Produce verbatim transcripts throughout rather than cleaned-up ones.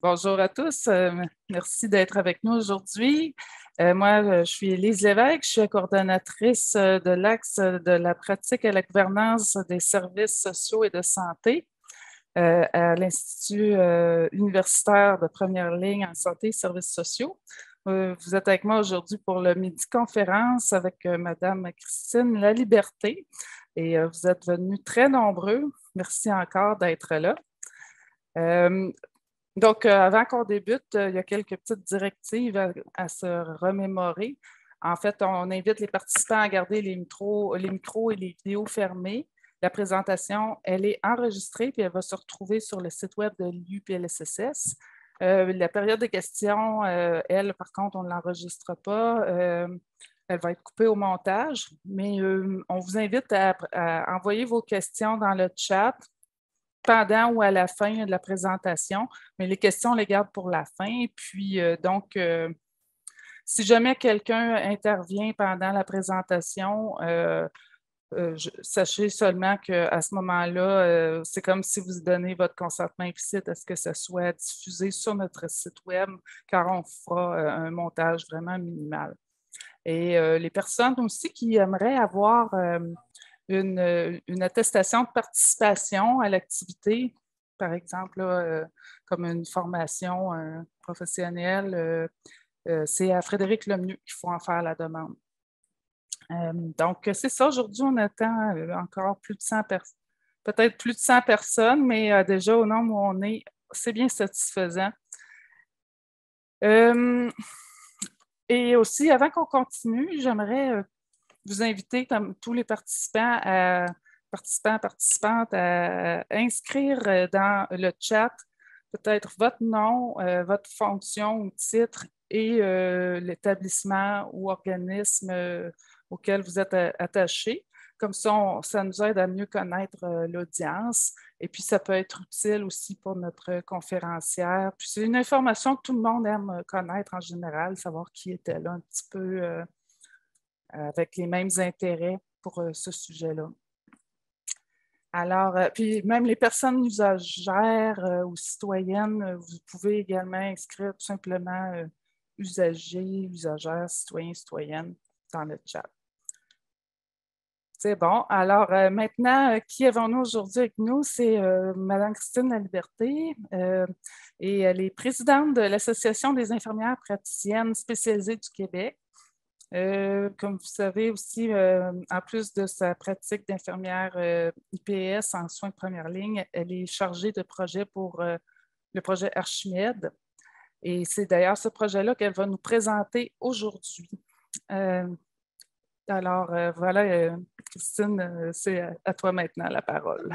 Bonjour à tous. Euh, merci d'être avec nous aujourd'hui. Euh, moi, je suis Élise Lévesque. Je suis coordonnatrice de l'axe de la pratique et la gouvernance des services sociaux et de santé euh, à l'Institut euh, universitaire de première ligne en santé et services sociaux. Euh, vous êtes avec moi aujourd'hui pour le midi-conférence avec euh, Madame Christine Laliberté et euh, vous êtes venus très nombreux. Merci encore d'être là. Euh, Donc, euh, avant qu'on débute, euh, il y a quelques petites directives à, à se remémorer. En fait, on invite les participants à garder les micros, les micros et les vidéos fermés. La présentation, elle est enregistrée puis elle va se retrouver sur le site web de l'U P L S S S. Euh, la période de questions, euh, elle, par contre, on ne l'enregistre pas. Euh, elle va être coupée au montage, mais euh, on vous invite à, à envoyer vos questions dans le chat pendant ou à la fin de la présentation, mais les questions, on les garde pour la fin. Puis, euh, donc, euh, si jamais quelqu'un intervient pendant la présentation, euh, euh, je, sachez seulement qu'à ce moment-là, euh, c'est comme si vous donnez votre consentement implicite à ce que ça soit diffusé sur notre site web, car on fera euh, un montage vraiment minimal. Et euh, les personnes aussi qui aimeraient avoir euh, une, une attestation de participation à l'activité, par exemple, là, euh, comme une formation euh, professionnelle, euh, euh, c'est à Frédéric Lemieux qu'il faut en faire la demande. Euh, donc, c'est ça. Aujourd'hui, on attend euh, encore plus de cent personnes, peut-être plus de cent personnes, mais euh, déjà au nombre où on est, c'est bien satisfaisant. Euh, et aussi, avant qu'on continue, j'aimerais euh, vous inviter, comme tous les participants, à, participants, participantes, à inscrire dans le chat peut-être votre nom, euh, votre fonction ou titre et euh, l'établissement ou organisme euh, auquel vous êtes attaché. Comme ça, on, ça nous aide à mieux connaître euh, l'audience. Et puis, ça peut être utile aussi pour notre conférencière. Puis, c'est une information que tout le monde aime connaître en général, savoir qui était là un petit peu euh, avec les mêmes intérêts pour euh, ce sujet-là. Alors, euh, puis même les personnes usagères euh, ou citoyennes, euh, vous pouvez également inscrire tout simplement euh, usagers, usagères, citoyens, citoyennes dans le chat. C'est bon. Alors, euh, maintenant, euh, qui avons-nous aujourd'hui avec nous? C'est euh, Mme Christine Laliberté euh, et elle est présidente de l'Association des infirmières praticiennes spécialisées du Québec. Euh, comme vous savez aussi, euh, en plus de sa pratique d'infirmière euh, I P S en soins de première ligne, elle est chargée de projet pour euh, le projet Archimède. Et c'est d'ailleurs ce projet-là qu'elle va nous présenter aujourd'hui. Euh, alors, euh, voilà, euh, Christine, euh, c'est à, à toi maintenant la parole.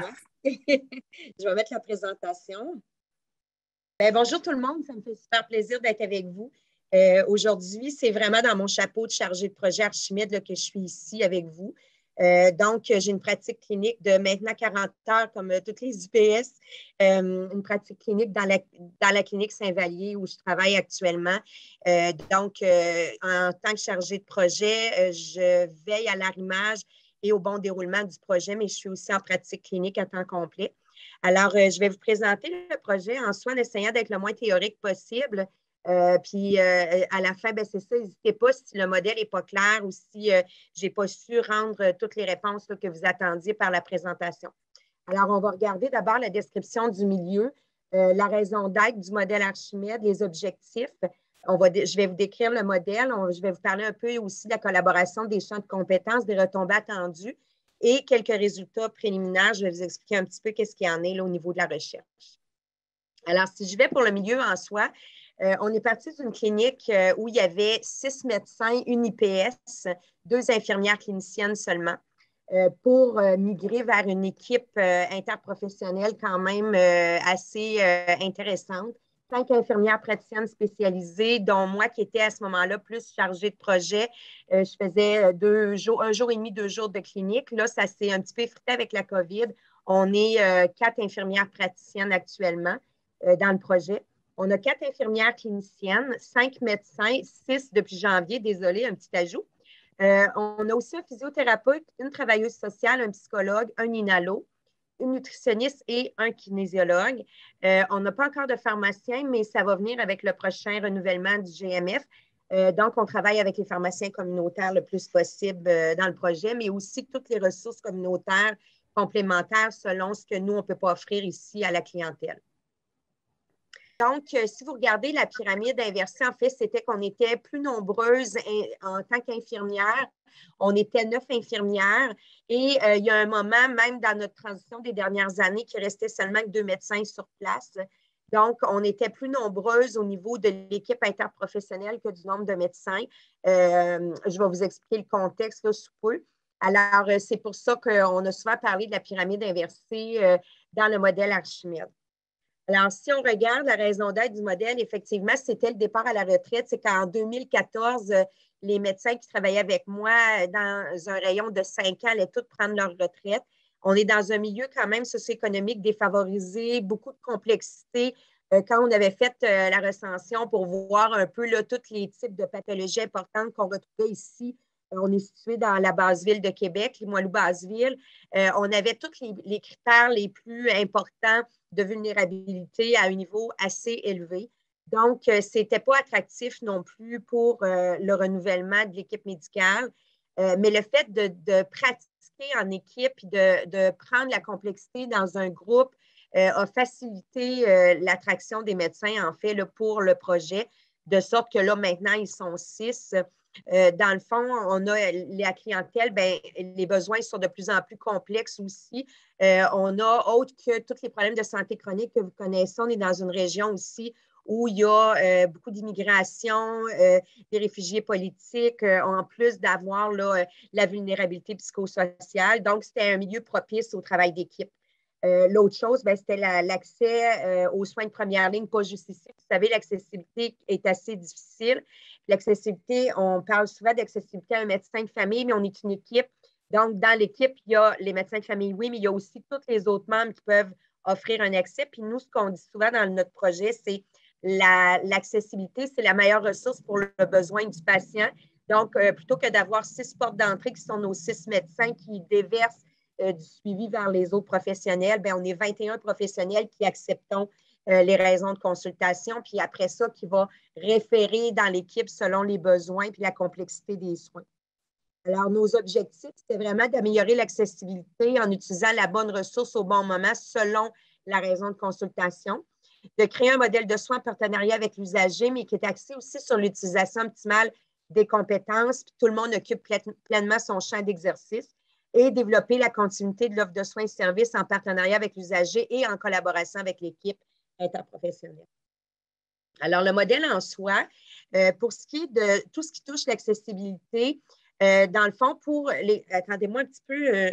Je vais mettre la présentation. Bien, bonjour tout le monde, ça me fait super plaisir d'être avec vous. Euh, Aujourd'hui, c'est vraiment dans mon chapeau de chargé de projet Archimède là, que je suis ici avec vous. Euh, donc, j'ai une pratique clinique de maintenant quarante heures, comme euh, toutes les U P S, euh, une pratique clinique dans la, dans la clinique Saint-Vallier où je travaille actuellement. Euh, donc, euh, en tant que chargée de projet, euh, je veille à l'arrimage et au bon déroulement du projet, mais je suis aussi en pratique clinique à temps complet. Alors, euh, je vais vous présenter le projet en soi en essayant d'être le moins théorique possible. Euh, puis euh, à la fin, ben, c'est ça, n'hésitez pas si le modèle n'est pas clair ou si euh, je n'ai pas su rendre euh, toutes les réponses là, que vous attendiez par la présentation. Alors, on va regarder d'abord la description du milieu, euh, la raison d'être du modèle Archimède, les objectifs. On va je vais vous décrire le modèle. On, je vais vous parler un peu aussi de la collaboration des champs de compétences, des retombées attendues et quelques résultats préliminaires. Je vais vous expliquer un petit peu qu'est-ce qu'il y en est là, au niveau de la recherche. Alors, si je vais pour le milieu en soi, euh, on est parti d'une clinique euh, où il y avait six médecins, une I P S, deux infirmières cliniciennes seulement, euh, pour euh, migrer vers une équipe euh, interprofessionnelle quand même euh, assez euh, intéressante. Cinq infirmières praticiennes spécialisées, dont moi qui étais à ce moment-là plus chargée de projet. Euh, je faisais deux jours, un jour et demi, deux jours de clinique. Là, ça s'est un petit peu effrité avec la COVID. On est euh, quatre infirmières praticiennes actuellement euh, dans le projet. On a quatre infirmières cliniciennes, cinq médecins, six depuis janvier, désolé, un petit ajout. Euh, on a aussi un physiothérapeute, une travailleuse sociale, un psychologue, un inhalo. une nutritionniste et un kinésiologue. Euh, on n'a pas encore de pharmacien, mais ça va venir avec le prochain renouvellement du G M F. Euh, donc, on travaille avec les pharmaciens communautaires le plus possible euh, dans le projet, mais aussi toutes les ressources communautaires complémentaires selon ce que nous, on ne peut pas offrir ici à la clientèle. Donc, euh, si vous regardez la pyramide inversée, en fait, c'était qu'on était plus nombreuses en, en tant qu'infirmières. On était neuf infirmières et euh, il y a un moment, même dans notre transition des dernières années, qu'il restait seulement que deux médecins sur place. Donc, on était plus nombreuses au niveau de l'équipe interprofessionnelle que du nombre de médecins. Euh, je vais vous expliquer le contexte là, sous peu. Alors, euh, c'est pour ça qu'on a souvent parlé de la pyramide inversée euh, dans le modèle Archimède. Alors, si on regarde la raison d'être du modèle, effectivement, c'était le départ à la retraite. C'est qu'en deux mille quatorze, les médecins qui travaillaient avec moi dans un rayon de cinq ans allaient tous prendre leur retraite. On est dans un milieu quand même socio-économique défavorisé, beaucoup de complexité. Quand on avait fait la recension pour voir un peu là, tous les types de pathologies importantes qu'on retrouvait ici, on est situé dans la Basse-Ville de Québec, Limoilou-Basse-Ville. Euh, on avait tous les, les critères les plus importants de vulnérabilité à un niveau assez élevé. Donc, euh, ce n'était pas attractif non plus pour euh, le renouvellement de l'équipe médicale. Euh, mais le fait de, de pratiquer en équipe et de, de prendre la complexité dans un groupe euh, a facilité euh, l'attraction des médecins, en fait, là, pour le projet, de sorte que là, maintenant, ils sont six. Euh, dans le fond, on a la clientèle, ben, les besoins sont de plus en plus complexes aussi. Euh, on a, autre que tous les problèmes de santé chronique que vous connaissez, on est dans une région aussi où il y a euh, beaucoup d'immigration, euh, des réfugiés politiques, euh, en plus d'avoir là, la vulnérabilité psychosociale. Donc, c'était un milieu propice au travail d'équipe. Euh, L'autre chose, ben, c'était l'accès euh, aux soins de première ligne, pas juste ici. Vous savez, l'accessibilité est assez difficile. L'accessibilité, on parle souvent d'accessibilité à un médecin de famille, mais on est une équipe. Donc, dans l'équipe, il y a les médecins de famille, oui, mais il y a aussi tous les autres membres qui peuvent offrir un accès. Puis nous, ce qu'on dit souvent dans notre projet, c'est l'accessibilité, la, c'est la meilleure ressource pour le besoin du patient. Donc, euh, plutôt que d'avoir six portes d'entrée qui sont nos six médecins qui déversent euh, du suivi vers les autres professionnels, bien, on est vingt et un professionnels qui acceptons euh, les raisons de consultation, puis après ça, qui va référer dans l'équipe selon les besoins puis la complexité des soins. Alors, nos objectifs, c'était vraiment d'améliorer l'accessibilité en utilisant la bonne ressource au bon moment selon la raison de consultation, de créer un modèle de soins en partenariat avec l'usager, mais qui est axé aussi sur l'utilisation optimale des compétences, puis tout le monde occupe pleinement son champ d'exercice, et développer la continuité de l'offre de soins et services en partenariat avec l'usager et en collaboration avec l'équipe interprofessionnelle. Alors, le modèle en soi, euh, pour ce qui est de tout ce qui touche l'accessibilité, euh, dans le fond, pour les... Attendez-moi un petit peu... Euh...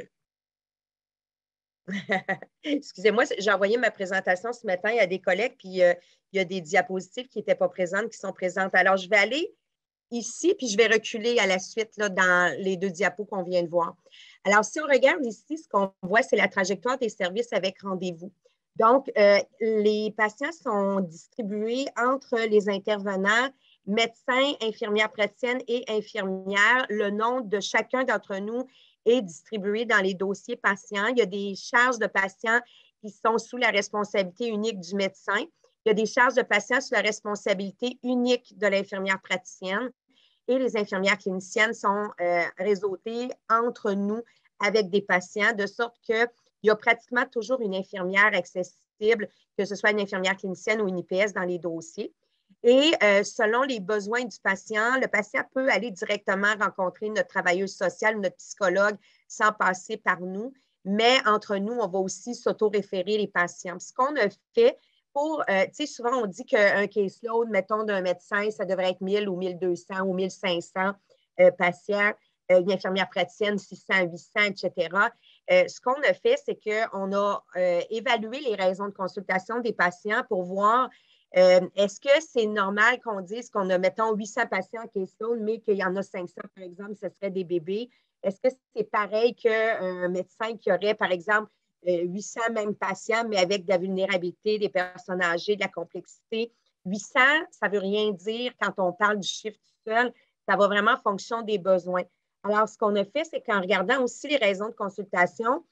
Excusez-moi, j'ai envoyé ma présentation ce matin à des collègues, puis euh, il y a des diapositives qui n'étaient pas présentes, qui sont présentes. Alors, je vais aller ici, puis je vais reculer à la suite là, dans les deux diapos qu'on vient de voir. Alors, si on regarde ici, ce qu'on voit, c'est la trajectoire des services avec rendez-vous. Donc, euh, les patients sont distribués entre les intervenants, médecins, infirmières praticiennes et infirmières. Le nom de chacun d'entre nous est distribué dans les dossiers patients. Il y a des charges de patients qui sont sous la responsabilité unique du médecin. Il y a des charges de patients sous la responsabilité unique de l'infirmière praticienne et les infirmières cliniciennes sont euh, réseautées entre nous avec des patients, de sorte qu'il y a pratiquement toujours une infirmière accessible, que ce soit une infirmière clinicienne ou une I P S dans les dossiers. Et euh, selon les besoins du patient, le patient peut aller directement rencontrer notre travailleuse sociale, notre psychologue, sans passer par nous. Mais entre nous, on va aussi s'auto-référer les patients. Ce qu'on a fait, pour, euh, tu sais, souvent on dit qu'un caseload, mettons, d'un médecin, ça devrait être mille ou mille deux cents ou mille cinq cents euh, patients, euh, une infirmière praticienne, six cents, huit cents, et cetera. Euh, ce qu'on a fait, c'est qu'on a euh, évalué les raisons de consultation des patients pour voir euh, est-ce que c'est normal qu'on dise qu'on a, mettons, huit cents patients en caseload, mais qu'il y en a cinq cents, par exemple, ce serait des bébés. Est-ce que c'est pareil qu'un médecin qui aurait, par exemple, huit cents mêmes patients, mais avec de la vulnérabilité, des personnes âgées, de la complexité. huit cents, ça ne veut rien dire quand on parle du chiffre tout seul. Ça va vraiment en fonction des besoins. Alors, ce qu'on a fait, c'est qu'en regardant aussi les raisons de consultation,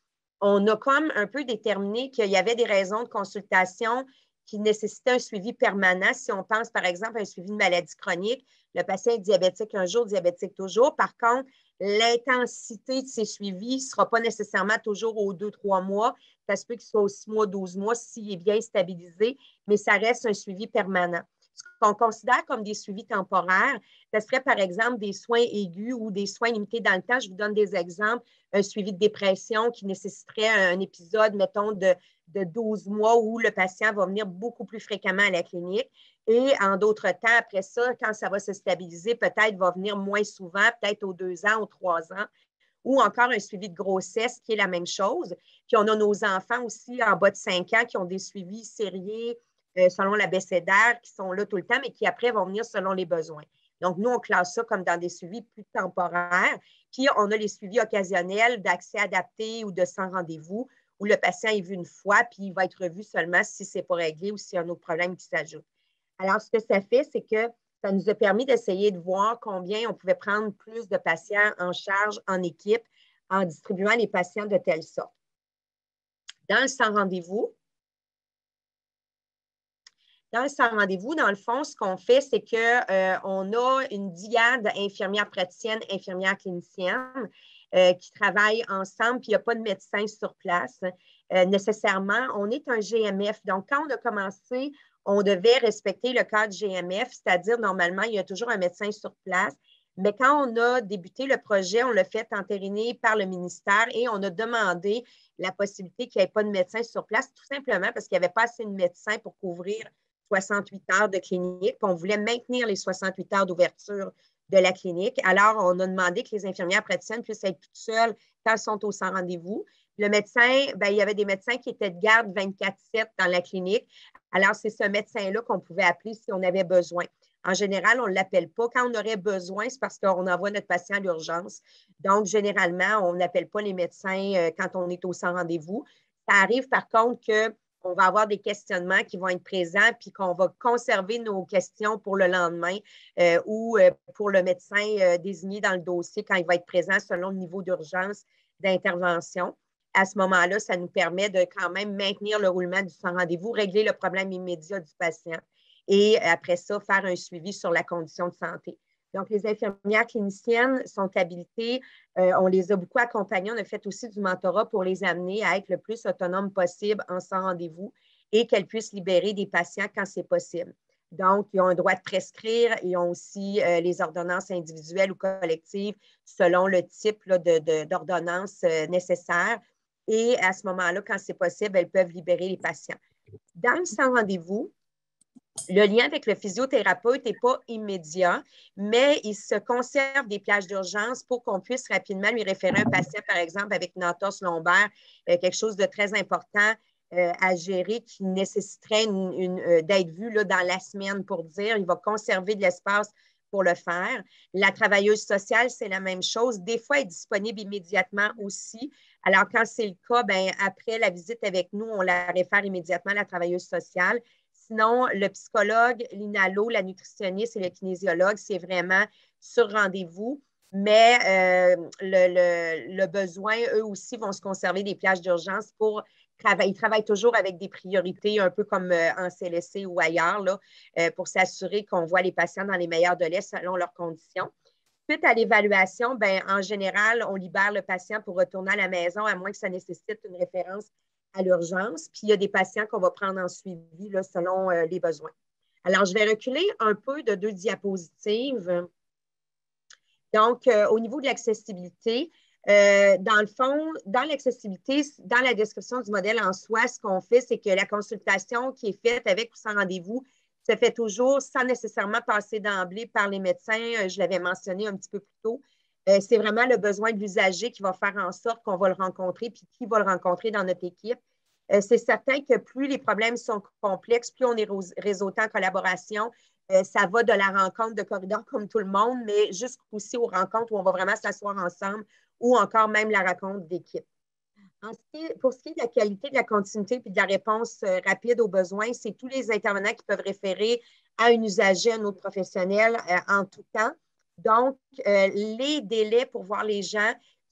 on a comme un peu déterminé qu'il y avait des raisons de consultation qui nécessitaient un suivi permanent. Si on pense, par exemple, à un suivi de maladie chronique, le patient est diabétique un jour, diabétique toujours. Par contre, l'intensité de ces suivis ne sera pas nécessairement toujours aux deux, trois mois. Ça se peut qu'il soit aux six mois, douze mois s'il est bien stabilisé, mais ça reste un suivi permanent. Ce qu'on considère comme des suivis temporaires, ce serait par exemple des soins aigus ou des soins limités dans le temps. Je vous donne des exemples. Un suivi de dépression qui nécessiterait un épisode, mettons, de, de douze mois où le patient va venir beaucoup plus fréquemment à la clinique. Et en d'autres temps, après ça, quand ça va se stabiliser, peut-être va venir moins souvent, peut-être aux deux ans, aux trois ans. Ou encore un suivi de grossesse qui est la même chose. Puis on a nos enfants aussi en bas de cinq ans qui ont des suivis sérieux euh, selon l'abécédaire, qui sont là tout le temps, mais qui après vont venir selon les besoins. Donc, nous, on classe ça comme dans des suivis plus temporaires. Puis, on a les suivis occasionnels d'accès adapté ou de sans rendez-vous, où le patient est vu une fois, puis il va être revu seulement si ce n'est pas réglé ou s'il y a un autre problème qui s'ajoute. Alors, ce que ça fait, c'est que ça nous a permis d'essayer de voir combien on pouvait prendre plus de patients en charge en équipe en distribuant les patients de telle sorte. Dans le sans rendez-vous, Dans le sans rendez-vous, dans le fond, ce qu'on fait, c'est qu'on euh, a une diade infirmière praticienne, infirmière clinicienne euh, qui travaillent ensemble, puis il n'y a pas de médecin sur place euh, nécessairement. On est un G M F. Donc, quand on a commencé, on devait respecter le cadre G M F, c'est-à-dire, normalement, il y a toujours un médecin sur place. Mais quand on a débuté le projet, on l'a fait entériner par le ministère et on a demandé la possibilité qu'il n'y ait pas de médecin sur place, tout simplement parce qu'il n'y avait pas assez de médecins pour couvrir soixante-huit heures de clinique. On voulait maintenir les soixante-huit heures d'ouverture de la clinique. Alors, on a demandé que les infirmières praticiennes puissent être toutes seules quand elles sont au sans rendez-vous. Le médecin, bien, il y avait des médecins qui étaient de garde vingt-quatre sept dans la clinique. Alors, c'est ce médecin-là qu'on pouvait appeler si on avait besoin. En général, on ne l'appelle pas. Quand on aurait besoin, c'est parce qu'on envoie notre patient à l'urgence. Donc, généralement, on n'appelle pas les médecins quand on est au sans rendez-vous. Ça arrive, par contre, que on va avoir des questionnements qui vont être présents, puis qu'on va conserver nos questions pour le lendemain euh, ou euh, pour le médecin euh, désigné dans le dossier quand il va être présent selon le niveau d'urgence d'intervention. À ce moment-là, ça nous permet de quand même maintenir le roulement du sans rendez-vous, régler le problème immédiat du patient et après ça, faire un suivi sur la condition de santé. Donc, les infirmières cliniciennes sont habilitées, euh, on les a beaucoup accompagnées, on a fait aussi du mentorat pour les amener à être le plus autonomes possible en sans rendez-vous et qu'elles puissent libérer des patients quand c'est possible. Donc, ils ont un droit de prescrire, ils ont aussi euh, les ordonnances individuelles ou collectives selon le type là, de, de, d'ordonnance euh, nécessaire. Et à ce moment-là, quand c'est possible, elles peuvent libérer les patients. Dans le sans rendez-vous, le lien avec le physiothérapeute n'est pas immédiat, mais il se conserve des plages d'urgence pour qu'on puisse rapidement lui référer un patient, par exemple, avec une entorse lombaire, euh, quelque chose de très important euh, à gérer qui nécessiterait une, une, euh, d'être vu là, dans la semaine pour dire. Il va conserver de l'espace pour le faire. La travailleuse sociale, c'est la même chose. Des fois, elle est disponible immédiatement aussi. Alors, quand c'est le cas, bien, après la visite avec nous, on la réfère immédiatement à la travailleuse sociale. Sinon, le psychologue, l'inalo, la nutritionniste et le kinésiologue, c'est vraiment sur rendez-vous. Mais euh, le, le, le besoin, eux aussi, vont se conserver des plages d'urgence pour travailler. Ils travaillent toujours avec des priorités, un peu comme euh, en C L S C ou ailleurs, là, euh, pour s'assurer qu'on voit les patients dans les meilleurs délais selon leurs conditions. Suite à l'évaluation, ben, en général, on libère le patient pour retourner à la maison, à moins que ça nécessite une référence à l'urgence. Puis, il y a des patients qu'on va prendre en suivi là, selon euh, les besoins. Alors, je vais reculer un peu de deux diapositives. Donc, euh, au niveau de l'accessibilité, euh, dans le fond, dans l'accessibilité, dans la description du modèle en soi, ce qu'on fait, c'est que la consultation qui est faite avec ou sans rendez-vous se fait toujours sans nécessairement passer d'emblée par les médecins. Je l'avais mentionné un petit peu plus tôt. Euh, c'est vraiment le besoin de l'usager qui va faire en sorte qu'on va le rencontrer, puis qui va le rencontrer dans notre équipe. Euh, c'est certain que plus les problèmes sont complexes, plus on est réseauté en collaboration. Euh, ça va de la rencontre de corridor comme tout le monde, mais jusqu'aussi aux rencontres où on va vraiment s'asseoir ensemble ou encore même la rencontre d'équipe. Pour ce qui est de la qualité, de la continuité et de la réponse euh, rapide aux besoins, c'est tous les intervenants qui peuvent référer à un usager, à un autre professionnel euh, en tout temps. Donc, euh, les délais pour voir les gens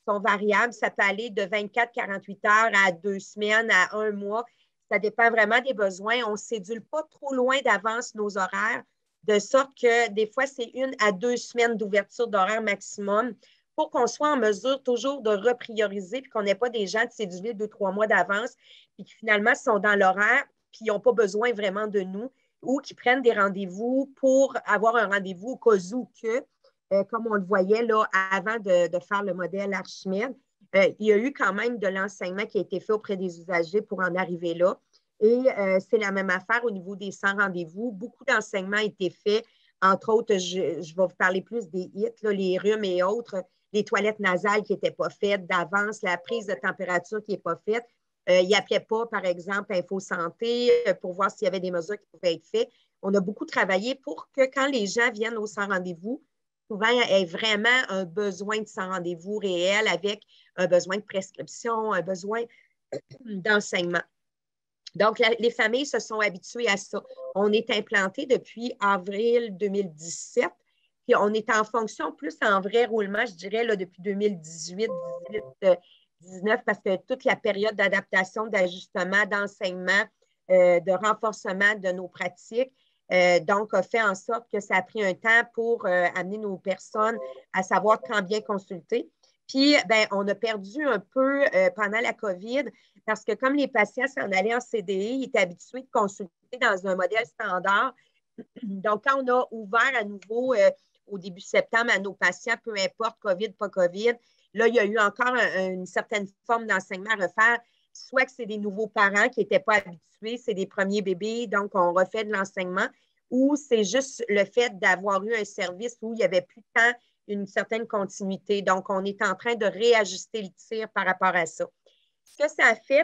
sont variables. Ça peut aller de vingt-quatre à quarante-huit heures à deux semaines, à un mois. Ça dépend vraiment des besoins. On ne sédule pas trop loin d'avance nos horaires, de sorte que des fois, c'est une à deux semaines d'ouverture d'horaire maximum pour qu'on soit en mesure toujours de reprioriser puis qu'on n'ait pas des gens de céduler deux, trois mois d'avance puis qui finalement sont dans l'horaire puis ils n'ont pas besoin vraiment de nous ou qui prennent des rendez-vous pour avoir un rendez-vous au cas où que, euh, comme on le voyait là, avant de, de faire le modèle Archimède, euh, il y a eu quand même de l'enseignement qui a été fait auprès des usagers pour en arriver là. Et euh, c'est la même affaire au niveau des cent rendez-vous. Beaucoup d'enseignements ont été faits. Entre autres, je, je vais vous parler plus des hits, là, les rhumes et autres, les toilettes nasales qui n'étaient pas faites d'avance, la prise de température qui n'est pas faite. Euh, il n'appelait pas, par exemple, Info Santé euh, pour voir s'il y avait des mesures qui pouvaient être faites. On a beaucoup travaillé pour que quand les gens viennent au sans rendez-vous, souvent, il y a vraiment un besoin de sans rendez-vous réel avec un besoin de prescription, un besoin d'enseignement. Donc, la, les familles se sont habituées à ça. On est implanté depuis avril deux mille dix-sept, puis on est en fonction plus en vrai roulement, je dirais, là, depuis deux mille dix-huit, dix-huit, dix-neuf, parce que toute la période d'adaptation, d'ajustement, d'enseignement, euh, de renforcement de nos pratiques, euh, donc, a fait en sorte que ça a pris un temps pour euh, amener nos personnes à savoir quand bien consulter. Puis, ben, on a perdu un peu euh, pendant la COVID parce que comme les patients s'en allaient en C D I, ils étaient habitués de consulter dans un modèle standard. Donc, quand on a ouvert à nouveau euh, au début septembre à nos patients, peu importe COVID, pas COVID, là, il y a eu encore un, une certaine forme d'enseignement à refaire. Soit que c'est des nouveaux parents qui n'étaient pas habitués, c'est des premiers bébés, donc on refait de l'enseignement, ou c'est juste le fait d'avoir eu un service où il n'y avait plus tant une certaine continuité. Donc, on est en train de réajuster le tir par rapport à ça. Ce que ça a fait,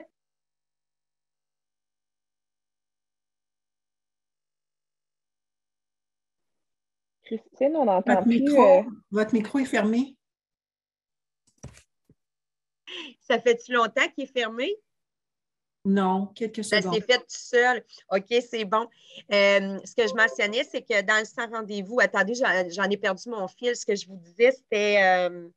Christine, on n'entend Votre plus. micro, euh, votre micro est fermé. ça fait-tu longtemps qu'il est fermé? Non, quelques Ça secondes. s'est fait tout seul. OK, c'est bon. Euh, ce que je mentionnais, c'est que dans le sans rendez-vous, attendez, j'en, j'en ai perdu mon fil. Ce que je vous disais, c'était. Euh,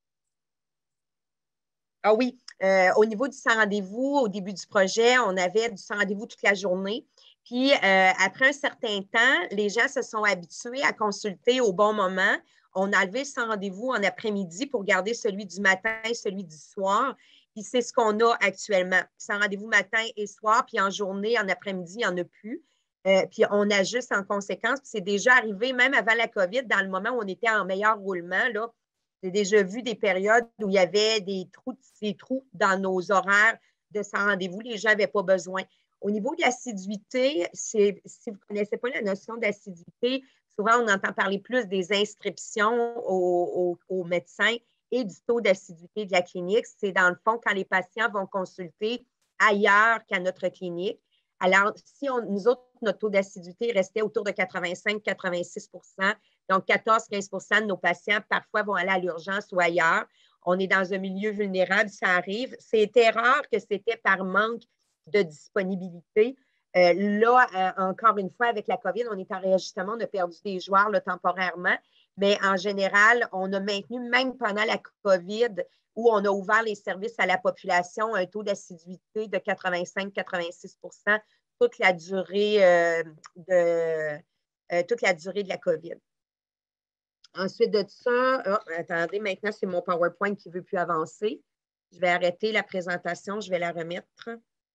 ah oui, euh, au niveau du sans rendez-vous, au début du projet, on avait du sans rendez-vous toute la journée. Puis, euh, après un certain temps, les gens se sont habitués à consulter au bon moment. On a levé le sans rendez-vous en après-midi pour garder celui du matin et celui du soir. Puis, c'est ce qu'on a actuellement. Sans rendez-vous matin et soir, puis en journée, en après-midi, il n'y en a plus. Euh, puis, on ajuste en conséquence. Puis, c'est déjà arrivé, même avant la COVID, dans le moment où on était en meilleur roulement, là, j'ai déjà vu des périodes où il y avait des trous, des trous dans nos horaires de sans rendez-vous. Les gens n'avaient pas besoin. Au niveau de l'assiduité, si vous ne connaissez pas la notion d'assiduité, souvent on entend parler plus des inscriptions aux, aux, aux médecins et du taux d'assiduité de la clinique. C'est dans le fond quand les patients vont consulter ailleurs qu'à notre clinique. Alors, si on, nous autres, notre taux d'assiduité restait autour de quatre-vingt-cinq à quatre-vingt-six pour cent, donc quatorze à quinze pour cent de nos patients parfois vont aller à l'urgence ou ailleurs. On est dans un milieu vulnérable, ça arrive. C'était rare que c'était par manque de disponibilité. Euh, là, euh, encore une fois, avec la COVID, on est en réajustement, on a perdu des joueurs là, temporairement, mais en général, on a maintenu, même pendant la COVID, où on a ouvert les services à la population, un taux d'assiduité de quatre-vingt-cinq à quatre-vingt-six pour cent toute la durée euh, de euh, toute la durée de la COVID. Ensuite de ça, oh, attendez, maintenant, c'est mon PowerPoint qui ne veut plus avancer. Je vais arrêter la présentation, je vais la remettre.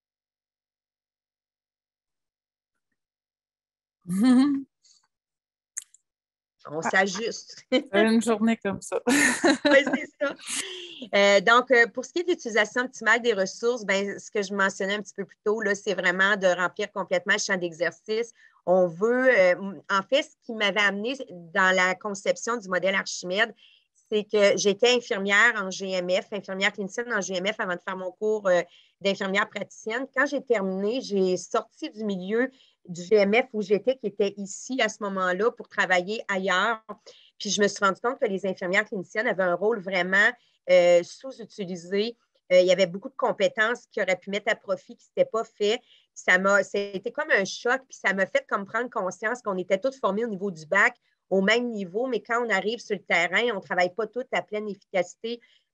On Ah, s'ajuste. c'est une journée comme ça. Oui, c'est ça. Euh, donc, euh, pour ce qui est de l'utilisation optimale des ressources, ben, ce que je mentionnais un petit peu plus tôt, là, c'est vraiment de remplir complètement le champ d'exercice. On veut, euh, en fait, ce qui m'avait amené dans la conception du modèle Archimède, c'est que j'étais infirmière en G M F, infirmière clinicienne en G M F avant de faire mon cours euh, d'infirmière praticienne. Quand j'ai terminé, j'ai sorti du milieu du G M F où j'étais, qui était ici à ce moment-là pour travailler ailleurs. Puis je me suis rendu compte que les infirmières cliniciennes avaient un rôle vraiment euh, sous-utilisé. Euh, il y avait beaucoup de compétences qui auraient pu mettre à profit, qui ne s'étaient pas fait. Ça m'a, c'était comme un choc, puis ça m'a fait comme prendre conscience qu'on était tous formés au niveau du bac, au même niveau, mais quand on arrive sur le terrain, on ne travaille pas tous à pleine efficacité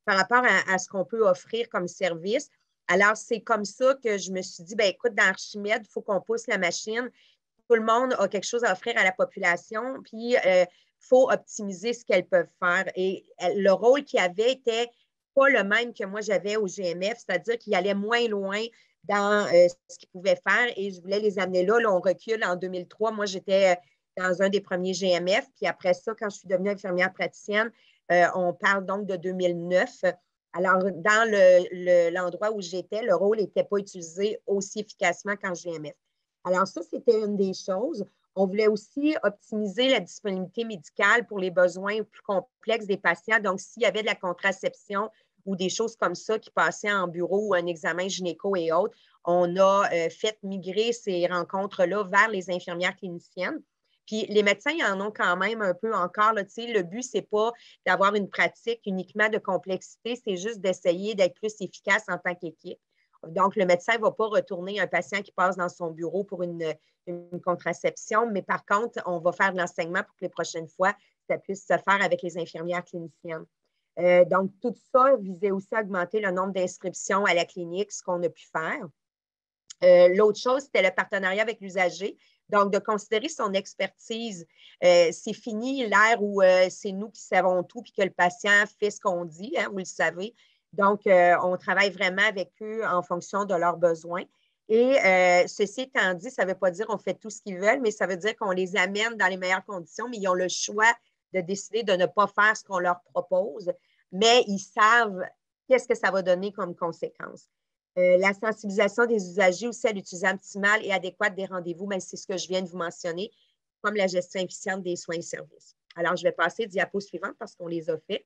par rapport à, à ce qu'on peut offrir comme service. Alors, c'est comme ça que je me suis dit, bien, écoute, dans Archimède, il faut qu'on pousse la machine. Tout le monde a quelque chose à offrir à la population, puis il euh, faut optimiser ce qu'elles peuvent faire. Et le rôle qu'il y avait était pas le même que moi j'avais au G M F, c'est-à-dire qu'il allait moins loin dans euh, ce qu'ils pouvaient faire et je voulais les amener là. Là, on recule en deux mille trois. Moi, j'étais dans un des premiers G M F. Puis après ça, quand je suis devenue infirmière praticienne, euh, on parle donc de deux mille neuf. Alors, dans le, le, l'endroit où j'étais, le rôle n'était pas utilisé aussi efficacement qu'en G M F. Alors, ça, c'était une des choses. On voulait aussi optimiser la disponibilité médicale pour les besoins plus complexes des patients. Donc, s'il y avait de la contraception ou des choses comme ça qui passaient en bureau ou un examen gynéco et autres, on a euh, fait migrer ces rencontres-là vers les infirmières cliniciennes. Puis les médecins, ils en ont quand même un peu encore. Là, le but, ce n'est pas d'avoir une pratique uniquement de complexité, c'est juste d'essayer d'être plus efficace en tant qu'équipe. Donc, le médecin ne va pas retourner un patient qui passe dans son bureau pour une, une contraception, mais par contre, on va faire de l'enseignement pour que les prochaines fois, ça puisse se faire avec les infirmières cliniciennes. Euh, donc, tout ça visait aussi à augmenter le nombre d'inscriptions à la clinique, ce qu'on a pu faire. Euh, l'autre chose, c'était le partenariat avec l'usager. Donc, de considérer son expertise. Euh, c'est fini l'ère où euh, c'est nous qui savons tout puis que le patient fait ce qu'on dit, hein, vous le savez. Donc, euh, on travaille vraiment avec eux en fonction de leurs besoins. Et euh, ceci étant dit, ça ne veut pas dire qu'on fait tout ce qu'ils veulent, mais ça veut dire qu'on les amène dans les meilleures conditions, mais ils ont le choix de décider de ne pas faire ce qu'on leur propose, mais ils savent qu'est-ce que ça va donner comme conséquence. Euh, la sensibilisation des usagers aussi à l'utilisation optimale et adéquate des rendez-vous, ben, c'est ce que je viens de vous mentionner, comme la gestion efficiente des soins et services. Alors, je vais passer aux diapos suivantes parce qu'on les a fait.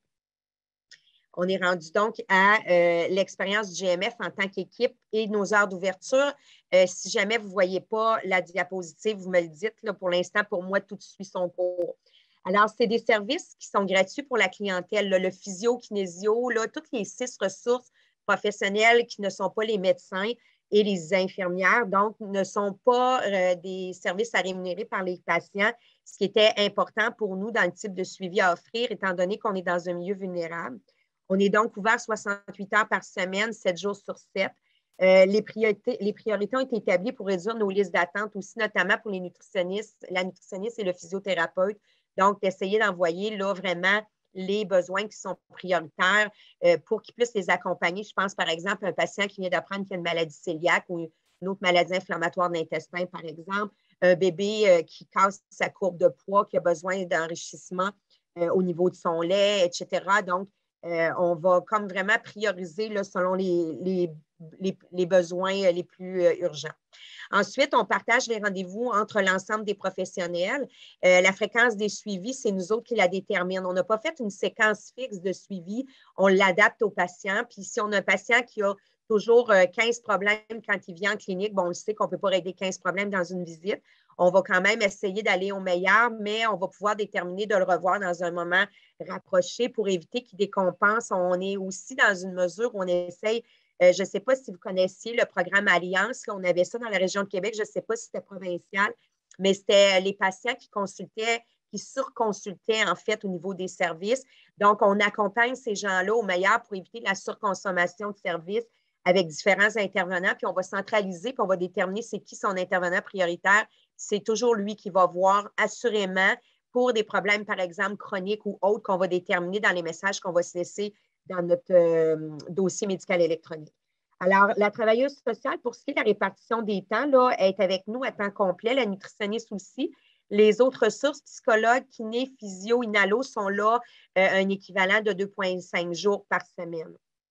On est rendu donc à euh, l'expérience du G M F en tant qu'équipe et nos heures d'ouverture. Euh, si jamais vous ne voyez pas la diapositive, vous me le dites. Là, pour l'instant, pour moi, tout suit son cours. Alors, c'est des services qui sont gratuits pour la clientèle. Là, le physio, kinésio, là, toutes les six ressources professionnels qui ne sont pas les médecins et les infirmières, donc ne sont pas euh, des services à rémunérer par les patients, ce qui était important pour nous dans le type de suivi à offrir, étant donné qu'on est dans un milieu vulnérable. On est donc ouvert soixante-huit heures par semaine, sept jours sur sept. Euh, les, priorités, les priorités ont été établies pour réduire nos listes d'attente aussi, notamment pour les nutritionnistes, la nutritionniste et le physiothérapeute. Donc, d'essayer d'envoyer là vraiment les besoins qui sont prioritaires euh, pour qu'ils puissent les accompagner. Je pense, par exemple, à un patient qui vient d'apprendre qu'il a une maladie cœliaque ou une autre maladie inflammatoire de l'intestin, par exemple, un bébé euh, qui casse sa courbe de poids, qui a besoin d'enrichissement euh, au niveau de son lait, et cetera. Donc, euh, on va comme vraiment prioriser là, selon les, les, les, les besoins les plus euh, urgents. Ensuite, on partage les rendez-vous entre l'ensemble des professionnels. Euh, la fréquence des suivis, c'est nous autres qui la déterminent. On n'a pas fait une séquence fixe de suivi. On l'adapte au patient. Puis si on a un patient qui a toujours quinze problèmes quand il vient en clinique, bon, on le sait qu'on ne peut pas régler quinze problèmes dans une visite. On va quand même essayer d'aller au meilleur, mais on va pouvoir déterminer de le revoir dans un moment rapproché pour éviter qu'il décompense. On est aussi dans une mesure où on essaye. Euh, je ne sais pas si vous connaissiez le programme Alliance. Là, on avait ça dans la région de Québec. Je ne sais pas si c'était provincial, mais c'était les patients qui consultaient, qui surconsultaient en fait au niveau des services. Donc, on accompagne ces gens-là au meilleur pour éviter la surconsommation de services avec différents intervenants. Puis, on va centraliser, puis on va déterminer c'est qui son intervenant prioritaire. C'est toujours lui qui va voir assurément pour des problèmes, par exemple, chroniques ou autres qu'on va déterminer dans les messages qu'on va se laisser dans notre euh, dossier médical électronique. Alors, la travailleuse sociale, pour ce qui est de la répartition des temps, là, est avec nous à temps complet, la nutritionniste aussi. Les autres ressources, psychologues, kinés, physio, inhalo, sont là euh, un équivalent de deux virgule cinq jours par semaine.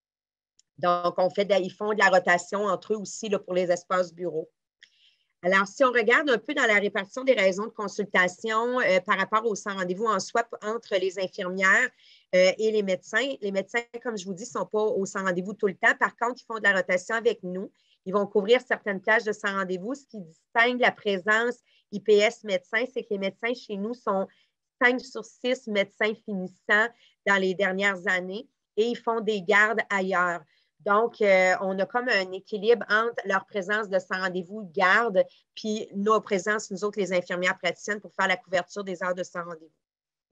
Donc, on fait de, ils font de la rotation entre eux aussi là, pour les espaces bureaux. Alors, si on regarde un peu dans la répartition des raisons de consultation euh, par rapport au sans rendez-vous en soi entre les infirmières euh, et les médecins, les médecins, comme je vous dis, ne sont pas au sans rendez-vous tout le temps. Par contre, ils font de la rotation avec nous. Ils vont couvrir certaines plages de sans rendez-vous. Ce qui distingue la présence I P S médecin, c'est que les médecins chez nous sont cinq sur six médecins finissants dans les dernières années et ils font des gardes ailleurs. Donc, euh, on a comme un équilibre entre leur présence de sans rendez-vous garde puis nos présences, nous autres, les infirmières praticiennes, pour faire la couverture des heures de sans rendez-vous.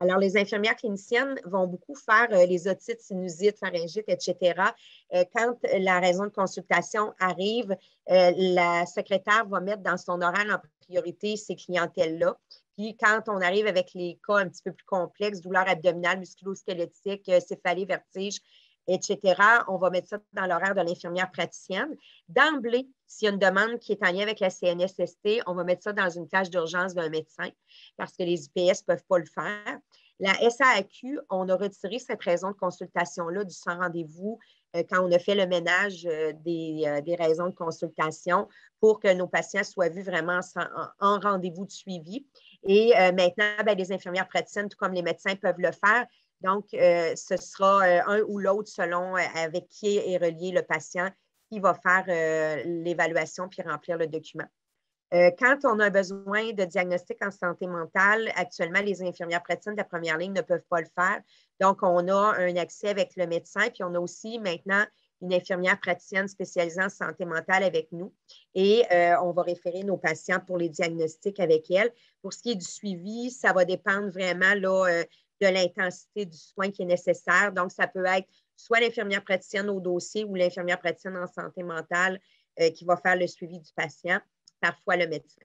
Alors, les infirmières cliniciennes vont beaucoup faire euh, les otites, sinusites, pharyngites, et cetera. Euh, quand la raison de consultation arrive, euh, la secrétaire va mettre dans son horaire en priorité ces clientèles-là. Puis, quand on arrive avec les cas un petit peu plus complexes, douleurs abdominales, musculo-squelettiques, céphalée, vertige, et cetera, on va mettre ça dans l'horaire de l'infirmière praticienne. D'emblée, s'il y a une demande qui est en lien avec la C N S S T, on va mettre ça dans une tâche d'urgence d'un médecin parce que les I P S ne peuvent pas le faire. La S A A Q, on a retiré cette raison de consultation-là du sans rendez-vous euh, quand on a fait le ménage euh, des, euh, des raisons de consultation pour que nos patients soient vus vraiment sans, en, en rendez-vous de suivi. Et euh, maintenant, bien, les infirmières praticiennes, tout comme les médecins, peuvent le faire. Donc, euh, ce sera euh, un ou l'autre selon euh, avec qui est relié le patient qui va faire euh, l'évaluation puis remplir le document. Euh, quand on a besoin de diagnostic en santé mentale, actuellement, les infirmières praticiennes de la première ligne ne peuvent pas le faire. Donc, on a un accès avec le médecin, puis on a aussi maintenant une infirmière praticienne spécialisée en santé mentale avec nous. Et euh, on va référer nos patients pour les diagnostics avec elle. Pour ce qui est du suivi, ça va dépendre vraiment là, euh, de l'intensité du soin qui est nécessaire. Donc, ça peut être soit l'infirmière praticienne au dossier ou l'infirmière praticienne en santé mentale euh, qui va faire le suivi du patient, parfois le médecin.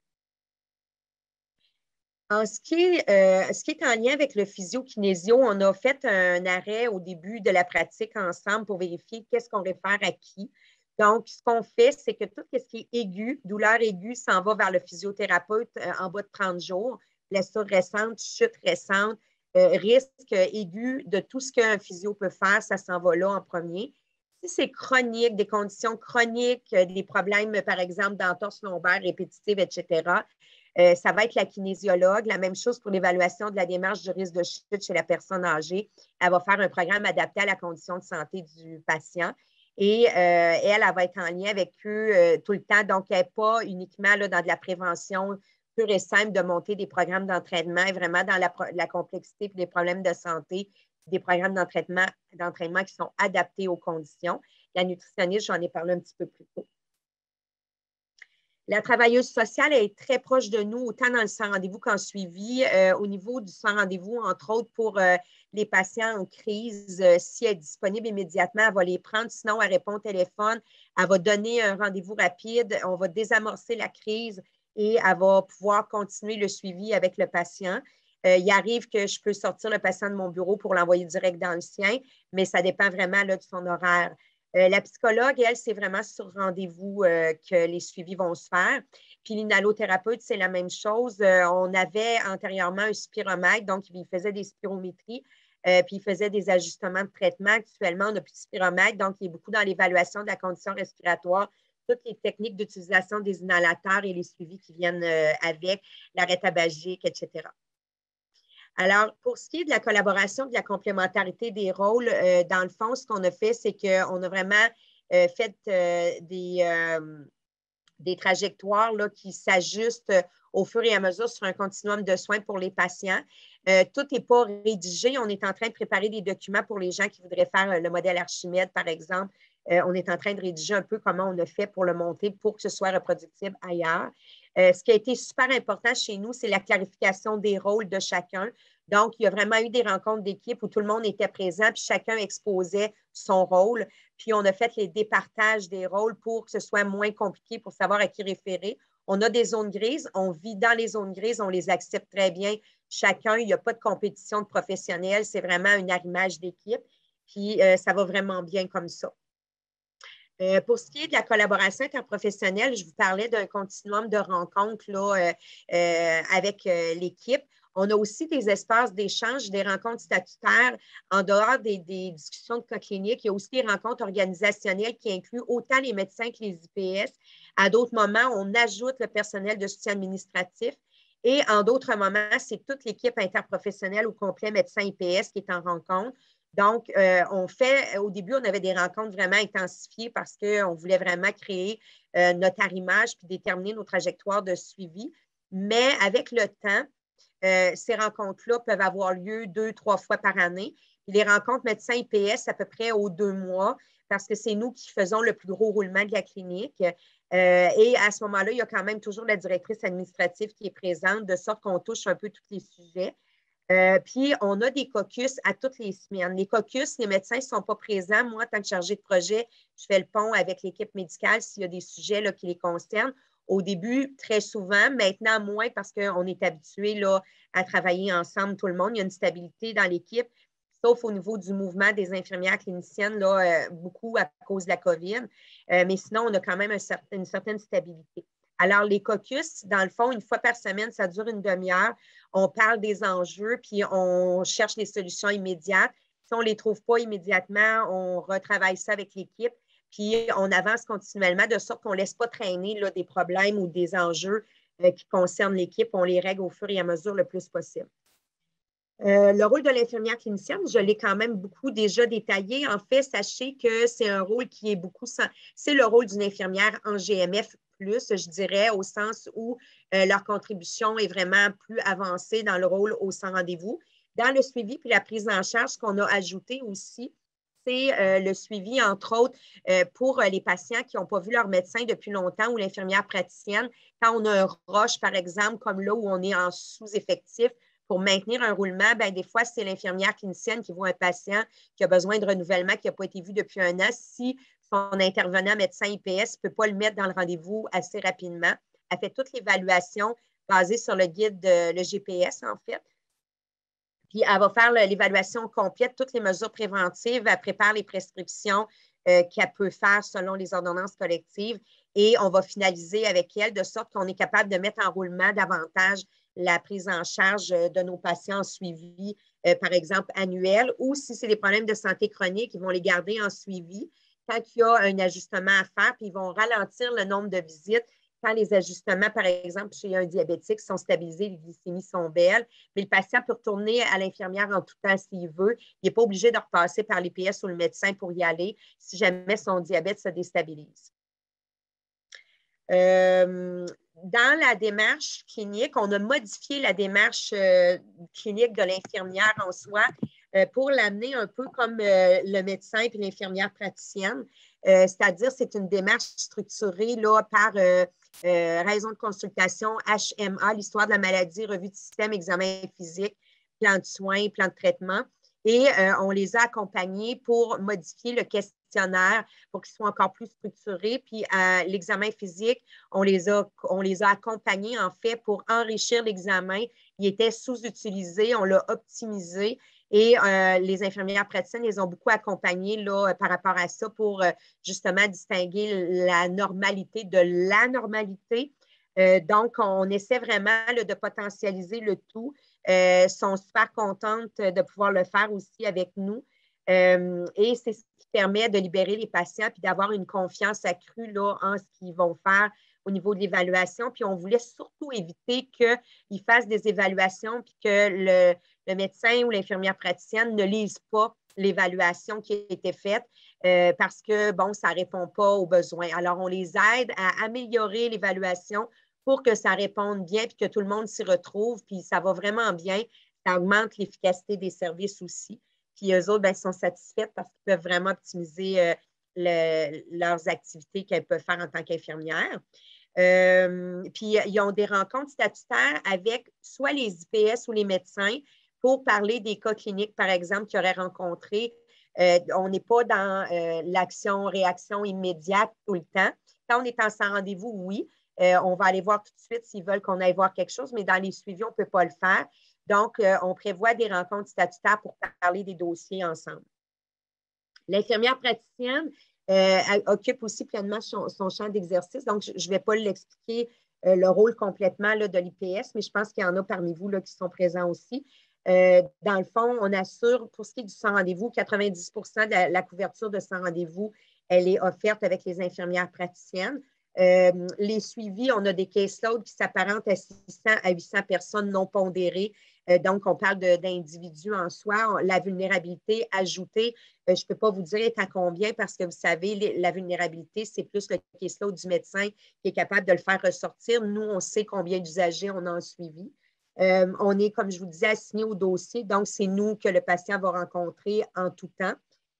En ce qui, est, euh, ce qui est en lien avec le physio-kinésio, on a fait un arrêt au début de la pratique ensemble pour vérifier qu'est-ce qu'on réfère à qui. Donc, ce qu'on fait, c'est que tout ce qui est aigu, douleur aiguë, s'en va vers le physiothérapeute euh, en bas de trente jours. Blessure récente, chute récente, euh, risque aigu de tout ce qu'un physio peut faire, ça s'en va là en premier. Si c'est chronique, des conditions chroniques, des problèmes, par exemple, d'entorse lombaire répétitive, et cetera, euh, ça va être la kinésiologue. La même chose pour l'évaluation de la démarche du risque de chute chez la personne âgée. Elle va faire un programme adapté à la condition de santé du patient. Et euh, elle, elle va être en lien avec eux euh, tout le temps. Donc, elle n'est pas uniquement là, dans de la prévention pure et simple de monter des programmes d'entraînement, et vraiment dans la, la complexité et les problèmes de santé, des programmes d'entraînement, d'entraînement qui sont adaptés aux conditions. La nutritionniste, j'en ai parlé un petit peu plus tôt. La travailleuse sociale est très proche de nous, autant dans le sans rendez-vous qu'en suivi. Euh, au niveau du sans rendez-vous, entre autres pour euh, les patients en crise, euh, si elle est disponible immédiatement, elle va les prendre. Sinon, elle répond au téléphone, elle va donner un rendez-vous rapide, on va désamorcer la crise et elle va pouvoir continuer le suivi avec le patient. Euh, il arrive que je peux sortir le patient de mon bureau pour l'envoyer direct dans le sien, mais ça dépend vraiment là, de son horaire. Euh, la psychologue, elle, c'est vraiment sur rendez-vous euh, que les suivis vont se faire. Puis l'inhalothérapeute, c'est la même chose. Euh, on avait antérieurement un spiromètre, donc il faisait des spirométries, euh, puis il faisait des ajustements de traitement. Actuellement, on n'a plus de spiromètre, donc il est beaucoup dans l'évaluation de la condition respiratoire, toutes les techniques d'utilisation des inhalateurs et les suivis qui viennent euh, avec, l'arrêt tabagique, et cetera. Alors, pour ce qui est de la collaboration, de la complémentarité des rôles, euh, dans le fond, ce qu'on a fait, c'est qu'on a vraiment euh, fait euh, des, euh, des trajectoires là, qui s'ajustent au fur et à mesure sur un continuum de soins pour les patients. Euh, tout n'est pas rédigé. On est en train de préparer des documents pour les gens qui voudraient faire le modèle Archimède, par exemple. Euh, on est en train de rédiger un peu comment on a fait pour le monter pour que ce soit reproductible ailleurs. Euh, ce qui a été super important chez nous, c'est la clarification des rôles de chacun. Donc, il y a vraiment eu des rencontres d'équipe où tout le monde était présent, puis chacun exposait son rôle. Puis, on a fait les départages des rôles pour que ce soit moins compliqué pour savoir à qui référer. On a des zones grises, on vit dans les zones grises, on les accepte très bien. Chacun, il n'y a pas de compétition de professionnels, c'est vraiment un arrimage d'équipe. Puis, euh, ça va vraiment bien comme ça. Euh, pour ce qui est de la collaboration interprofessionnelle, je vous parlais d'un continuum de rencontres là, euh, euh, avec euh, l'équipe. On a aussi des espaces d'échange, des rencontres statutaires en dehors des, des discussions de cas cliniques. Il y a aussi des rencontres organisationnelles qui incluent autant les médecins que les I P S. À d'autres moments, on ajoute le personnel de soutien administratif. Et en d'autres moments, c'est toute l'équipe interprofessionnelle au complet médecin I P S qui est en rencontre. Donc, euh, on fait, au début, on avait des rencontres vraiment intensifiées parce qu'on voulait vraiment créer euh, notre arrimage puis déterminer nos trajectoires de suivi. Mais avec le temps, euh, ces rencontres-là peuvent avoir lieu deux, trois fois par année. Puis les rencontres médecins I P S, à peu près aux deux mois, parce que c'est nous qui faisons le plus gros roulement de la clinique. Euh, et à ce moment-là, il y a quand même toujours la directrice administrative qui est présente, de sorte qu'on touche un peu tous les sujets. Euh, puis, on a des caucus à toutes les semaines. Les caucus, les médecins ne sont pas présents. Moi, en tant que chargée de projet, je fais le pont avec l'équipe médicale s'il y a des sujets là, qui les concernent. Au début, très souvent. Maintenant, moins parce qu'on est habitué là, à travailler ensemble, tout le monde. Il y a une stabilité dans l'équipe, sauf au niveau du mouvement des infirmières cliniciennes, là, euh, beaucoup à cause de la COVID. Euh, mais sinon, on a quand même un certain, une certaine stabilité. Alors, les caucus, dans le fond, une fois par semaine, ça dure une demi-heure. On parle des enjeux, puis on cherche les solutions immédiates. Si on ne les trouve pas immédiatement, on retravaille ça avec l'équipe, puis on avance continuellement de sorte qu'on ne laisse pas traîner là, des problèmes ou des enjeux euh, qui concernent l'équipe. On les règle au fur et à mesure le plus possible. Euh, le rôle de l'infirmière clinicienne, je l'ai quand même beaucoup déjà détaillé. En fait, sachez que c'est un rôle qui est beaucoup, c'est le rôle d'une infirmière en G M F plus, je dirais, au sens où euh, leur contribution est vraiment plus avancée dans le rôle au sans rendez-vous. Dans le suivi puis la prise en charge, ce qu'on a ajouté aussi, c'est euh, le suivi, entre autres, euh, pour les patients qui n'ont pas vu leur médecin depuis longtemps ou l'infirmière praticienne. Quand on a un rush, par exemple, comme là où on est en sous-effectif, pour maintenir un roulement, bien, des fois, c'est l'infirmière clinicienne qui voit un patient qui a besoin de renouvellement, qui n'a pas été vu depuis un an. Si son intervenant médecin I P S ne peut pas le mettre dans le rendez-vous assez rapidement, elle fait toute l'évaluation basée sur le guide, de, le G P S, en fait. Puis, elle va faire l'évaluation complète, toutes les mesures préventives, elle prépare les prescriptions euh, qu'elle peut faire selon les ordonnances collectives et on va finaliser avec elle de sorte qu'on est capable de mettre en roulement davantage la prise en charge de nos patients suivis, euh, par exemple, annuel, ou si c'est des problèmes de santé chronique, ils vont les garder en suivi. Quand il y a un ajustement à faire, puis ils vont ralentir le nombre de visites. Quand les ajustements, par exemple, chez un diabétique sont stabilisés, les glycémies sont belles, mais le patient peut retourner à l'infirmière en tout temps s'il veut. Il n'est pas obligé de repasser par l'I P S ou le médecin pour y aller si jamais son diabète se déstabilise. Euh, dans la démarche clinique, on a modifié la démarche euh, clinique de l'infirmière en soi euh, pour l'amener un peu comme euh, le médecin et l'infirmière praticienne. Euh, c'est-à-dire, c'est une démarche structurée là, par euh, euh, raison de consultation, H M A, l'histoire de la maladie, revue de système, examen physique, plan de soins, plan de traitement. Et euh, on les a accompagnés pour modifier le questionnaire pour qu'il soit encore plus structuré. Puis euh, l'examen physique, on les, a, on les a accompagnés en fait pour enrichir l'examen. Il était sous-utilisé, on l'a optimisé et euh, les infirmières praticiennes les ont beaucoup accompagnés là, par rapport à ça pour euh, justement distinguer la normalité de l'anormalité. Euh, donc, on essaie vraiment là, de potentialiser le tout. Euh, sont super contentes de pouvoir le faire aussi avec nous. Euh, et c'est ce qui permet de libérer les patients puis d'avoir une confiance accrue là, en ce qu'ils vont faire au niveau de l'évaluation. Puis on voulait surtout éviter qu'ils fassent des évaluations puis que le, le médecin ou l'infirmière praticienne ne lise pas l'évaluation qui a été faite euh, parce que, bon, ça ne répond pas aux besoins. Alors, on les aide à améliorer l'évaluation pour que ça réponde bien puis que tout le monde s'y retrouve. Puis ça va vraiment bien. Ça augmente l'efficacité des services aussi. Puis eux autres, bien, sont satisfaits parce qu'ils peuvent vraiment optimiser euh, le, leurs activités qu'elles peuvent faire en tant qu'infirmières. Euh, puis ils ont des rencontres statutaires avec soit les I P S ou les médecins pour parler des cas cliniques, par exemple, qu'ils auraient rencontrés. Euh, on n'est pas dans euh, l'action-réaction immédiate tout le temps. Quand on est en sans rendez-vous, oui. Euh, on va aller voir tout de suite s'ils veulent qu'on aille voir quelque chose, mais dans les suivis, on ne peut pas le faire. Donc, euh, on prévoit des rencontres statutaires pour parler des dossiers ensemble. L'infirmière praticienne euh, occupe aussi pleinement son, son champ d'exercice. Donc, je ne vais pas l'expliquer euh, le rôle complètement là, de l'I P S, mais je pense qu'il y en a parmi vous là, qui sont présents aussi. Euh, dans le fond, on assure, pour ce qui est du sans rendez-vous, quatre-vingt-dix pour cent de la, la couverture de sans rendez-vous, elle est offerte avec les infirmières praticiennes. Euh, les suivis, on a des caseloads qui s'apparentent à six cents à huit cents personnes non pondérées. Euh, donc, on parle d'individus en soi. On, la vulnérabilité ajoutée, euh, je ne peux pas vous dire est à combien parce que vous savez, les, la vulnérabilité, c'est plus le caseload du médecin qui est capable de le faire ressortir. Nous, on sait combien d'usagers on a en suivi. Euh, on est, comme je vous disais, assigné au dossier. Donc, c'est nous que le patient va rencontrer en tout temps.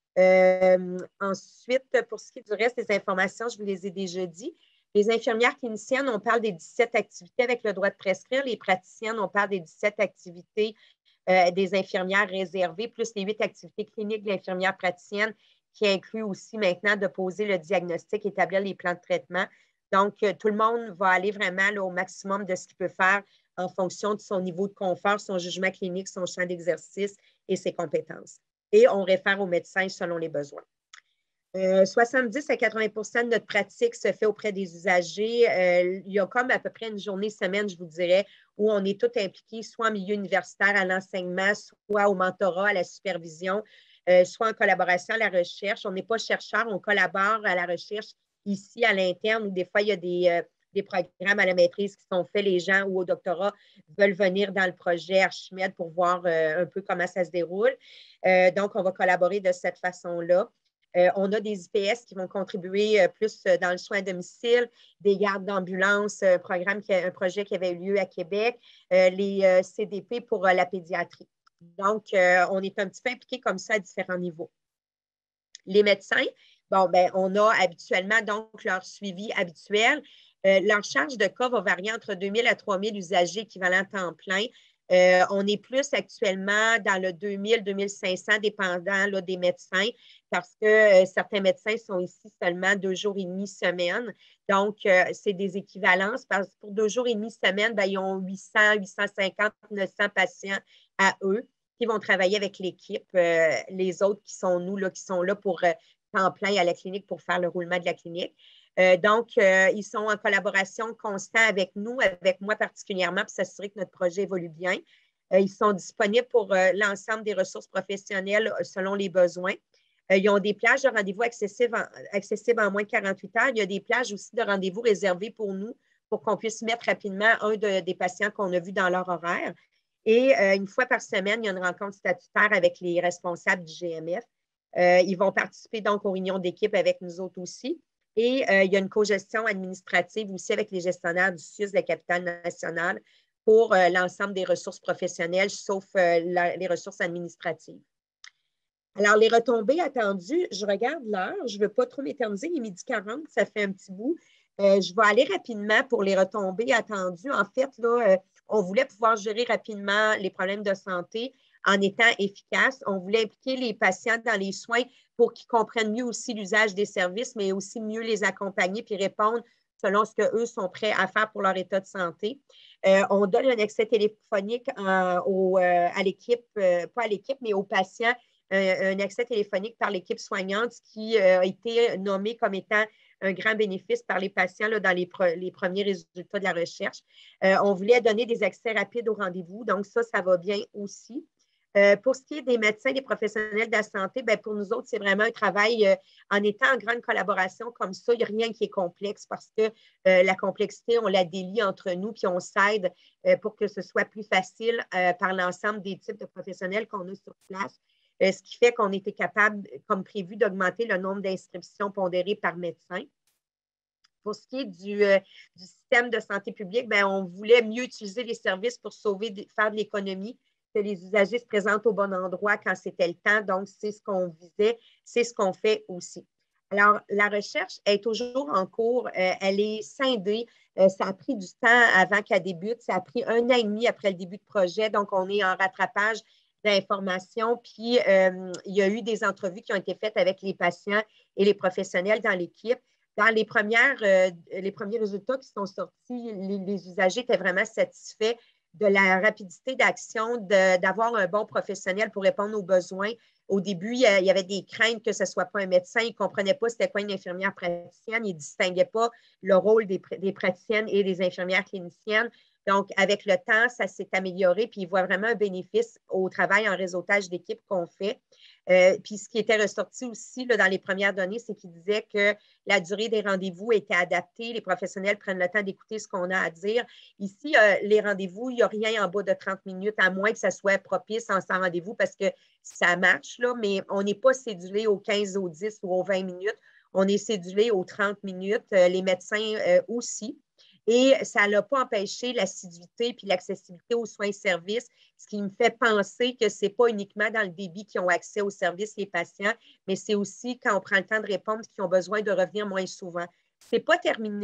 Euh, ensuite, pour ce qui est du reste des informations, je vous les ai déjà dit. Les infirmières cliniciennes, on parle des dix-sept activités avec le droit de prescrire. Les praticiennes, on parle des dix-sept activités euh, des infirmières réservées, plus les huit activités cliniques de l'infirmière praticienne, qui inclut aussi maintenant de poser le diagnostic, établir les plans de traitement. Donc, euh, tout le monde va aller vraiment là, au maximum de ce qu'il peut faire en fonction de son niveau de confort, son jugement clinique, son champ d'exercice et ses compétences. Et on réfère aux médecins selon les besoins. Euh, soixante-dix à quatre-vingts pour cent de notre pratique se fait auprès des usagers. Euh, il y a comme à peu près une journée, semaine, je vous dirais, où on est tous impliqués, soit en milieu universitaire, à l'enseignement, soit au mentorat, à la supervision, euh, soit en collaboration à la recherche. On n'est pas chercheur, on collabore à la recherche ici à l'interne, où des fois, il y a des, euh, des programmes à la maîtrise qui sont faits. Les gens ou au doctorat veulent venir dans le projet Archimède pour voir euh, un peu comment ça se déroule. Euh, donc, on va collaborer de cette façon-là. Euh, on a des I P S qui vont contribuer euh, plus euh, dans le soin à domicile, des gardes d'ambulance, un programme, qui a, un projet qui avait eu lieu à Québec, euh, les euh, C D P pour euh, la pédiatrie. Donc, euh, on est un petit peu impliqués comme ça à différents niveaux. Les médecins, bon, ben, on a habituellement donc leur suivi habituel. Euh, leur charge de cas va varier entre deux mille à trois mille usagers équivalents temps plein. Euh, on est plus actuellement dans le deux mille à deux mille cinq cents, dépendant là, des médecins, parce que euh, certains médecins sont ici seulement deux jours et demi semaine. Donc, euh, c'est des équivalences parce que pour deux jours et demi semaine, ben, ils ont huit cents, huit cent cinquante, neuf cents patients à eux qui vont travailler avec l'équipe. Euh, les autres qui sont nous, là, qui sont là pour euh, temps plein à la clinique pour faire le roulement de la clinique. Euh, donc, euh, ils sont en collaboration constante avec nous, avec moi particulièrement, pour s'assurer que notre projet évolue bien. Euh, ils sont disponibles pour euh, l'ensemble des ressources professionnelles selon les besoins. Euh, ils ont des plages de rendez-vous accessibles en, accessibles en moins de quarante-huit heures. Il y a des plages aussi de rendez-vous réservées pour nous pour qu'on puisse mettre rapidement un de, des patients qu'on a vus dans leur horaire. Et euh, une fois par semaine, il y a une rencontre statutaire avec les responsables du G M F. Euh, ils vont participer donc aux réunions d'équipe avec nous autres aussi. Et euh, il y a une cogestion administrative aussi avec les gestionnaires du S U S de la capitale nationale pour euh, l'ensemble des ressources professionnelles, sauf euh, la, les ressources administratives. Alors, les retombées attendues, je regarde l'heure, je ne veux pas trop m'éterniser, il est midi quarante, ça fait un petit bout. Euh, je vais aller rapidement pour les retombées attendues. En fait, là, euh, on voulait pouvoir gérer rapidement les problèmes de santé en étant efficace. On voulait impliquer les patients dans les soins pour qu'ils comprennent mieux aussi l'usage des services, mais aussi mieux les accompagner puis répondre selon ce qu'eux sont prêts à faire pour leur état de santé. Euh, on donne un accès téléphonique euh, au, euh, à l'équipe, euh, pas à l'équipe, mais aux patients, euh, un accès téléphonique par l'équipe soignante qui euh, a été nommé comme étant un grand bénéfice par les patients là, dans les, pre les premiers résultats de la recherche. Euh, on voulait donner des accès rapides au rendez-vous, donc ça, ça va bien aussi. Euh, pour ce qui est des médecins, des professionnels de la santé, bien, pour nous autres, c'est vraiment un travail euh, en étant en grande collaboration comme ça. Il n'y a rien qui est complexe parce que euh, la complexité, on la délie entre nous puis on s'aide euh, pour que ce soit plus facile euh, par l'ensemble des types de professionnels qu'on a sur place. Euh, ce qui fait qu'on était capable, comme prévu, d'augmenter le nombre d'inscriptions pondérées par médecin. Pour ce qui est du, euh, du système de santé publique, bien, on voulait mieux utiliser les services pour sauver, faire de l'économie, que les usagers se présentent au bon endroit quand c'était le temps. Donc, c'est ce qu'on visait, c'est ce qu'on fait aussi. Alors, la recherche est toujours en cours. Euh, elle est scindée. Euh, ça a pris du temps avant qu'elle débute. Ça a pris un an et demi après le début de projet. Donc, on est en rattrapage d'informations. Puis, euh, il y a eu des entrevues qui ont été faites avec les patients et les professionnels dans l'équipe. Dans les, premières, euh, les premiers résultats qui sont sortis, les, les usagers étaient vraiment satisfaits de la rapidité d'action, d'avoir un bon professionnel pour répondre aux besoins. Au début, il y avait des craintes que ce ne soit pas un médecin. Ils ne comprenaient pas c'était quoi une infirmière praticienne. Ils ne distinguaient pas le rôle des, des praticiennes et des infirmières cliniciennes. Donc, avec le temps, ça s'est amélioré, puis ils voient vraiment un bénéfice au travail en réseautage d'équipe qu'on fait. Euh, puis, ce qui était ressorti aussi là, dans les premières données, c'est qu'ils disaient que la durée des rendez-vous était adaptée. Les professionnels prennent le temps d'écouter ce qu'on a à dire. Ici, euh, les rendez-vous, il n'y a rien en bas de trente minutes, à moins que ça soit propice en sans rendez-vous parce que ça marche, là, mais on n'est pas cédulé aux quinze, aux dix ou aux vingt minutes. On est cédulé aux trente minutes. Euh, les médecins euh, aussi. Et ça n'a pas empêché l'assiduité puis l'accessibilité aux soins et services, ce qui me fait penser que ce n'est pas uniquement dans le débit qu'ils ont accès aux services les patients, mais c'est aussi quand on prend le temps de répondre qu'ils ont besoin de revenir moins souvent. Ce n'est pas terminé.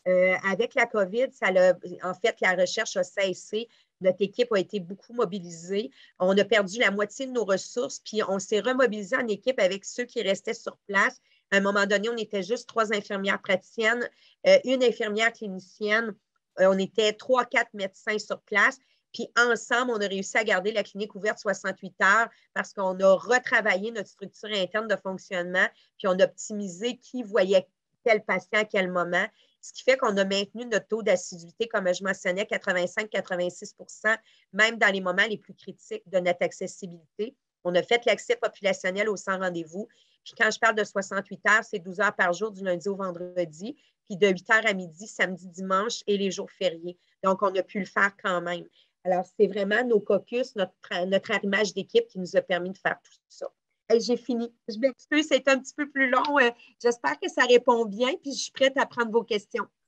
Euh, avec la COVID, ça a, en fait, la recherche a cessé. Notre équipe a été beaucoup mobilisée. On a perdu la moitié de nos ressources, puis on s'est remobilisé en équipe avec ceux qui restaient sur place. À un moment donné, on était juste trois infirmières praticiennes, euh, une infirmière clinicienne. Euh, on était trois, quatre médecins sur place. Puis ensemble, on a réussi à garder la clinique ouverte soixante-huit heures parce qu'on a retravaillé notre structure interne de fonctionnement, puis on a optimisé qui voyait quel patient à quel moment. Ce qui fait qu'on a maintenu notre taux d'assiduité, comme je mentionnais, quatre-vingt-cinq à quatre-vingt-six pour cent, même dans les moments les plus critiques de notre accessibilité. On a fait l'accès populationnel au sans rendez-vous. Puis quand je parle de soixante-huit heures, c'est douze heures par jour du lundi au vendredi, puis de huit heures à midi, samedi, dimanche et les jours fériés. Donc, on a pu le faire quand même. Alors, c'est vraiment nos caucus, notre, notre arrimage d'équipe qui nous a permis de faire tout ça. Hey, j'ai fini. Je m'excuse, c'est un petit peu plus long. Euh, j'espère que ça répond bien, puis je suis prête à prendre vos questions.